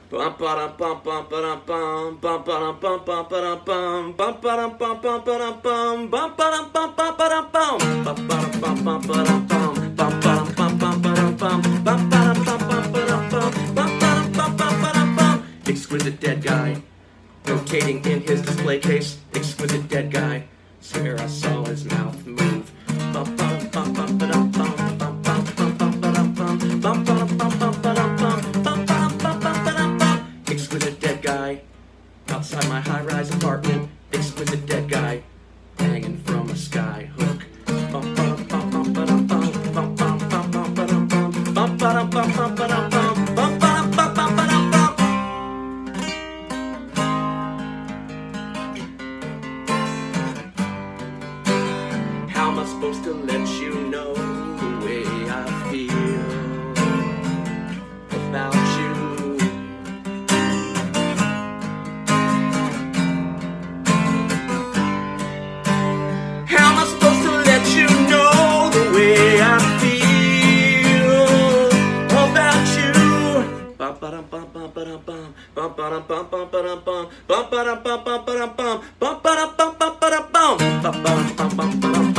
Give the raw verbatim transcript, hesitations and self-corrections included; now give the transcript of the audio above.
Bum ba bum bum ba bum bum ba bum bum ba bum bum ba bum bum ba bum bum ba bum bum ba bum bum ba bum bum ba bum bum ba bum bum ba bum bum ba bum bum ba bum bum ba bum bum ba bum. Exquisite dead guy, rotating in his display case. Exquisite dead guy, swear I saw his mouth move. Bum ba bum bum ba bum bum bum bum bum ba bum bum bum ba bum bum ba bum bum bum bum ba bum. Exquisite dead guy, outside my high-rise apartment. Exquisite dead guy, hanging from a sky hook. Bum ba bum bum ba bum bum bum bum bum ba bum bum bum ba bum bum ba bum bum bum ba bum bum ba bum. How am I supposed to let you know the way I feel about you? How am I supposed to let you know the way I feel about you? Bum ba dum bum bum ba dum bum bum ba dum bum bum ba dum bum bum ba dum bum bum ba dum bum bum ba dum bum bum ba dum bum bum bum bum bum.